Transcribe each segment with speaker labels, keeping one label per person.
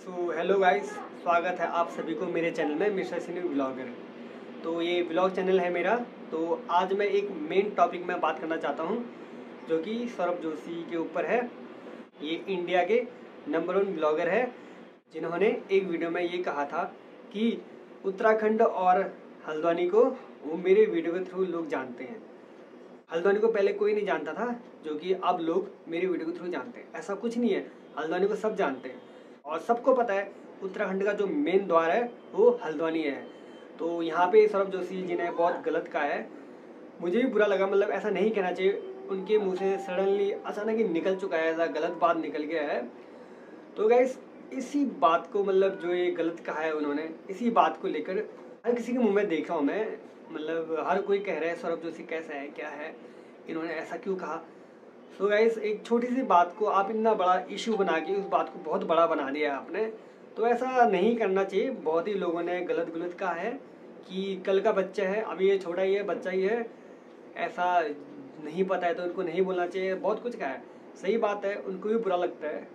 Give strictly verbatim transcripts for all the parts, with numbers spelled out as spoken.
Speaker 1: So hello guys, स्वागत है आप सभी को मेरे चैनल में मिस्टर सिनी ब्लॉगर। तो ये ब्लॉग चैनल है मेरा। तो आज मैं एक मेन टॉपिक में बात करना चाहता हूँ जो कि सौरभ जोशी के ऊपर है। ये इंडिया के नंबर वन ब्लॉगर है जिन्होंने एक वीडियो में ये कहा था कि उत्तराखंड और हल्द्वानी को वो मेरे वीडियो के थ्रू लोग जानते हैं। हल्द्वानी को पहले कोई नहीं जानता था जो कि अब लोग मेरे वीडियो के थ्रू जानते हैं। ऐसा कुछ नहीं है, हल्द्वानी को सब जानते हैं और सबको पता है उत्तराखंड का जो मेन द्वार है वो हल्द्वानी है। तो यहाँ पे सौरभ जोशी जी ने बहुत गलत कहा है, मुझे भी बुरा लगा। मतलब ऐसा नहीं कहना चाहिए, उनके मुंह से सडनली अचानक ही निकल चुका है, ऐसा गलत बात निकल गया है। तो गाइस इसी बात को, मतलब जो ये गलत कहा है उन्होंने, इसी बात को लेकर हर किसी के मुंह में देखा हूँ मैं। मतलब हर कोई कह रहा है सौरभ जोशी कैसा है, क्या है, इन्होंने ऐसा क्यों कहा। सो गाइस एक छोटी सी बात को आप इतना बड़ा इशू बना के उस बात को बहुत बड़ा बना दिया आपने। तो ऐसा नहीं करना चाहिए। बहुत ही लोगों ने गलत गलत कहा है कि कल का बच्चा है, अभी ये छोटा ही है, बच्चा ही है, ऐसा नहीं पता है तो उनको नहीं बोलना चाहिए। बहुत कुछ कहा है, सही बात है, उनको भी बुरा लगता है,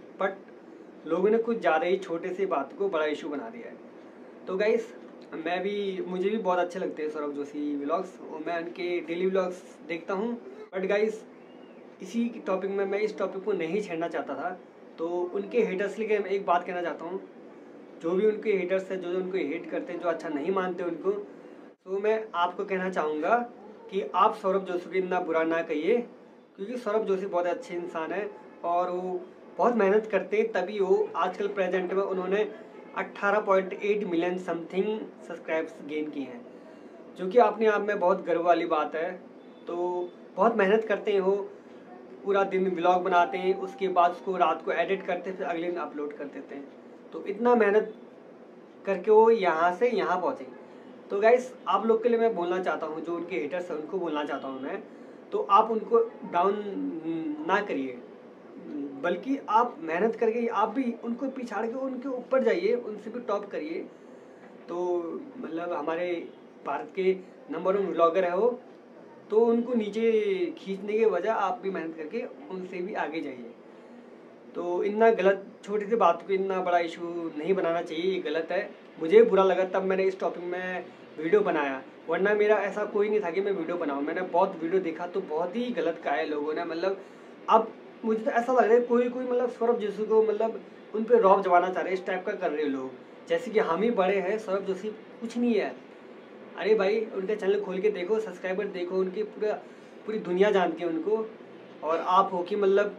Speaker 1: बट लोगों ने कुछ ज़्यादा ही छोटे सी बात को बड़ा इशू बना दिया है। तो गाइस मैं भी, मुझे भी बहुत अच्छे लगते हैं सौरभ जोशी व्लॉग्स और मैं उनके डेली व्लॉग्स देखता हूँ। बट गाइस इसी टॉपिक में मैं इस टॉपिक को नहीं छेड़ना चाहता था। तो उनके हेटर्स के लिए मैं एक बात कहना चाहता हूँ, जो भी उनके हेटर्स हैं, जो जो उनको हेट करते हैं, जो अच्छा नहीं मानते उनको, तो मैं आपको कहना चाहूँगा कि आप सौरभ जोशी को इतना बुरा ना कहिए, क्योंकि सौरभ जोशी बहुत अच्छे इंसान है और वो बहुत मेहनत करते हैं, तभी वो आजकल प्रेजेंट में उन्होंने अट्ठारह पॉइंट आठ मिलियन समथिंग सब्सक्राइब्स गेन किए हैं, जो कि अपने आप में बहुत गर्व वाली बात है। तो बहुत मेहनत करते हैं वो, पूरा दिन व्लॉग बनाते हैं, उसके बाद उसको रात को एडिट करते हैं, फिर अगले दिन अपलोड कर देते हैं। तो इतना मेहनत करके वो यहाँ से यहाँ पहुँचे। तो गाइस आप लोग के लिए मैं बोलना चाहता हूँ, जो उनके हेटर्स हैं उनको बोलना चाहता हूँ मैं, तो आप उनको डाउन ना करिए, बल्कि आप मेहनत करके आप भी उनको पिछाड़ के उनके ऊपर जाइए, उनसे भी टॉप करिए। तो मतलब हमारे भारत के नंबर वन व्लॉगर है वो, तो उनको नीचे खींचने के वजह आप भी मेहनत करके उनसे भी आगे जाइए। तो इतना गलत, छोटी सी बात को इतना बड़ा इशू नहीं बनाना चाहिए, ये गलत है। मुझे बुरा लगा तब मैंने इस टॉपिक में वीडियो बनाया, वरना मेरा ऐसा कोई नहीं था कि मैं वीडियो बनाऊं। मैंने बहुत वीडियो देखा तो बहुत ही गलत कहा है लोगों ने। मतलब अब मुझे तो ऐसा लग रहा है कोई कोई मतलब सौरभ जोशी को मतलब उन पर रौब जमाना चाह रहे हैं, इस टाइप का कर रहे हैं लोग, जैसे कि हम ही बड़े हैं, सौरभ जोशी कुछ नहीं है। अरे भाई उनका चैनल खोल के देखो, सब्सक्राइबर देखो, उनकी पूरा पूरी दुनिया जानती है उनको। और आप हो कि मतलब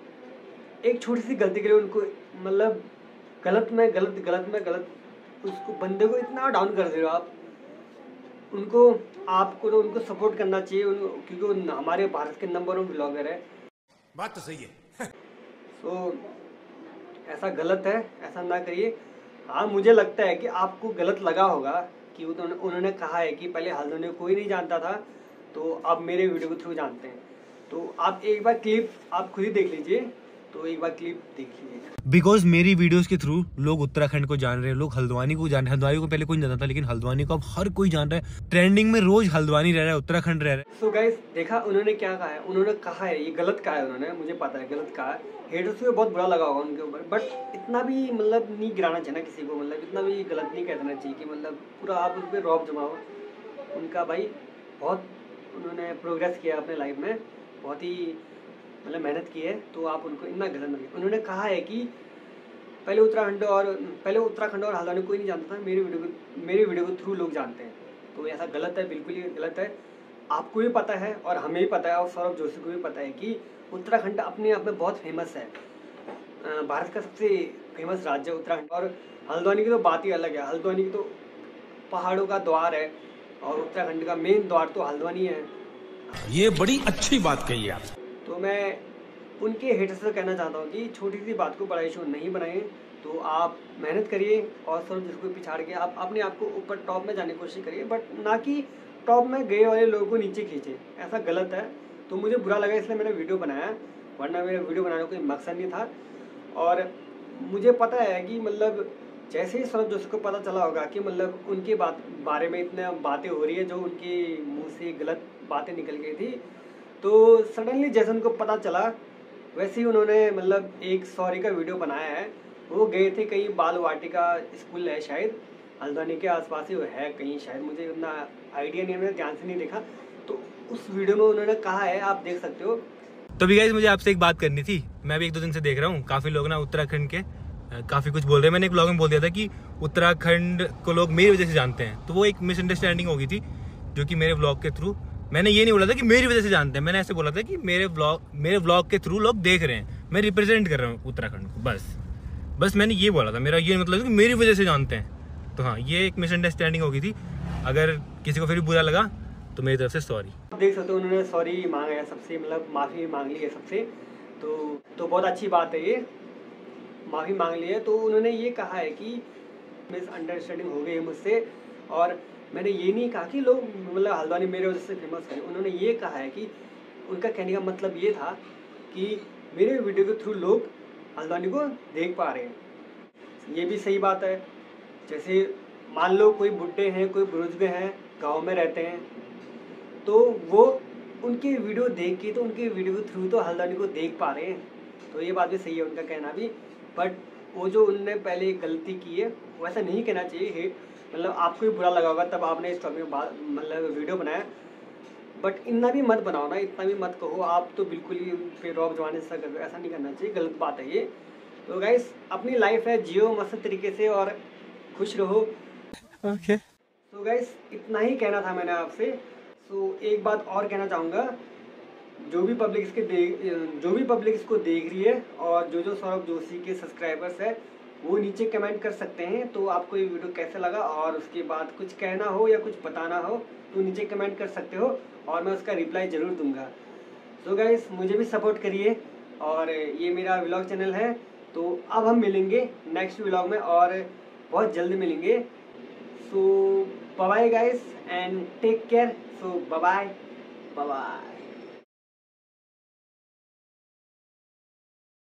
Speaker 1: एक छोटी सी गलती के लिए उनको मतलब गलत में गलत गलत में गलत उसको बंदे को इतना डाउन कर दे रहे हो आप। उनको आपको तो उनको सपोर्ट करना चाहिए, क्योंकि वो हमारे भारत के नंबर वन ब्लॉगर है।
Speaker 2: बात तो सही है।
Speaker 1: तो ऐसा गलत है, ऐसा ना करिए। हाँ मुझे लगता है कि आपको गलत लगा होगा कि उन्होंने उन्होंने कहा है कि पहले हल्द्वानी को कोई नहीं जानता था, तो अब मेरे वीडियो के थ्रू जानते हैं। तो आप एक बार क्लिप आप खुद ही देख लीजिए, तो एक बार क्लिप देख लीजिए।
Speaker 3: बिकॉज मेरी वीडियोस के थ्रू लोग उत्तराखंड को जान रहे हैं, लोग हल्द्वानी को जान रहे हैं। हल्द्वानी को पहले कोई नहीं जानता था, लेकिन हल्द्वानी को अब हर कोई जान रहा है। ट्रेंडिंग में रोज हल्द्वानी रह रहा है, उत्तराखंड रह रहा है।
Speaker 1: सो गाइस देखा उन्होंने क्या कहा है, उन्होंने कहा है ये गलत कहा है उन्होंने, मुझे पता है गलत कहा है, हेटर्स को बहुत बुरा लगा होगा उनके ऊपर, बट इतना भी मतलब नहीं गिराना चाहिए ना किसी को, मतलब इतना भी गलत नहीं कह देना चाहिए कि मतलब पूरा आप उस पर रौब जमाओ। उनका भाई बहुत उन्होंने प्रोग्रेस किया अपने लाइफ में, बहुत ही मतलब मेहनत की है, तो आप उनको इतना गलत नहीं। उन्होंने कहा है कि पहले उत्तराखंड और पहले उत्तराखंड और हल्द्वानी कोई नहीं जानता था, मेरे वीडियो को मेरे वीडियो के थ्रू लोग जानते हैं। तो ऐसा गलत है, बिल्कुल ही गलत है। आपको भी पता है और हमें भी पता है और सौरभ जोशी को भी पता है कि उत्तराखंड अपने आप में बहुत फेमस है, भारत का सबसे फेमस राज्य उत्तराखंड। और हल्द्वानी की तो बात ही अलग है, हल्द्वानी की तो पहाड़ों का द्वार है और उत्तराखंड का मेन द्वार तो हल्द्वानी है।
Speaker 2: ये बड़ी अच्छी बात कही आप।
Speaker 1: तो मैं उनके हेटर्स से कहना चाहता हूँ कि छोटी सी बात को बड़ा इशू नहीं बनाएं। तो आप मेहनत करिए और सौरभ जोशी को पिछाड़ के आप अपने आप को ऊपर टॉप में जाने की कोशिश करिए, बट ना कि टॉप में गए वाले लोगों को नीचे खींचे, ऐसा गलत है। तो मुझे बुरा लगा इसलिए मैंने वीडियो बनाया, वरना मेरा वीडियो बनाने का कोई मकसद नहीं था। और मुझे पता है कि मतलब जैसे ही सौरभ जोशी को पता चला होगा कि मतलब उनके बात बारे में इतने बातें हो रही है, जो उनके मुँह से गलत बातें निकल गई थी, तो सडनली जैसे उनको पता चला वैसे ही उन्होंने मतलब एक सॉरी का वीडियो बनाया है वो गए थे कहीं बाल वाटिका स्कूल है शायद, हल्द्वानी के आसपास ही है कहीं शायद, मुझे उतना आइडिया नहीं है, मैंने ध्यान से नहीं देखा। तो उस वीडियो में उन्होंने कहा है, आप देख सकते हो।
Speaker 3: तो भी गाइस मुझे आपसे एक बात करनी थी। मैं भी एक दो दिन से देख रहा हूँ काफ़ी लोग ना उत्तराखंड के काफ़ी कुछ बोल रहे हैं। मैंने एक ब्लॉग में बोल दिया था कि उत्तराखंड को लोग मेरी वजह से जानते हैं, तो वो एक मिसअंडरस्टैंडिंग हो गई थी, जो कि मेरे ब्लॉग के थ्रू मैंने ये नहीं बोला था कि मेरी वजह से जानते हैं, मैंने ऐसे बोला था कि मेरे ब्लॉग मेरे ब्लॉग के थ्रू लोग देख रहे हैं, मैं रिप्रेजेंट कर रहा हूँ उत्तराखंड को, बस बस मैंने ये बोला था। मेरा ये मतलब कि मेरी वजह से जानते हैं। तो हाँ, ये एक मिसअंडरस्टैंडिंग हो गई थी। अगर किसी को फिर बुरा लगा तो मेरी तरफ से सॉरी।
Speaker 1: देख सकते हो उन्होंने सॉरी मांगा है सबसे, मतलब माफ़ी मांग ली है सबसे, तो तो बहुत अच्छी बात है, ये माफ़ी मांग ली है। तो उन्होंने ये कहा है कि मिसअंडरस्टैंडिंग हो गई है मुझसे, और मैंने ये नहीं कहा कि लोग मतलब हल्द्वानी मेरे वजह से फेमस करें। उन्होंने ये कहा है कि उनका कहने का मतलब ये था कि मेरे वीडियो के थ्रू लोग हल्द्वानी को देख पा रहे हैं। ये भी सही बात है। जैसे मान लो कोई बुढ़े हैं, कोई बुजुर्ग हैं, गांव में रहते हैं, तो वो उनके वीडियो देख के, तो उनके वीडियो के थ्रू तो हल्द्वानी को देख पा रहे हैं। तो ये बात भी सही है उनका कहना भी, बट वो जो उनने पहले गलती की है वैसा नहीं कहना चाहिए। मतलब आपको भी बुरा लगा होगा तब आपने इस टॉपिक में मतलब वीडियो बनाया, बट इतना भी मत बनाओ ना, इतना भी मत कहो। आप तो बिल्कुल ही फिर रॉब जवानी से कर, ऐसा नहीं करना चाहिए, गलत बात है ये। तो गाइस अपनी लाइफ है, जियो मस्त तरीके से और खुश रहो।
Speaker 3: ओके
Speaker 1: तो गाइस इतना ही कहना था मैंने आपसे। सो एक बात और कहना चाहूँगा, जो भी पब्लिक इसके देख जो भी पब्लिक इसको देख रही है, और जो जो सौरभ जोशी के सब्सक्राइबर्स है, वो नीचे कमेंट कर सकते हैं। तो आपको ये वीडियो कैसा लगा, और उसके बाद कुछ कहना हो या कुछ बताना हो तो नीचे कमेंट कर सकते हो, और मैं उसका रिप्लाई ज़रूर दूंगा। सो गाइस मुझे भी सपोर्ट करिए, और ये मेरा व्लॉग चैनल है। तो अब हम मिलेंगे नेक्स्ट व्लॉग में, और बहुत जल्द मिलेंगे। So bye bye guys and take care. So bye bye bye.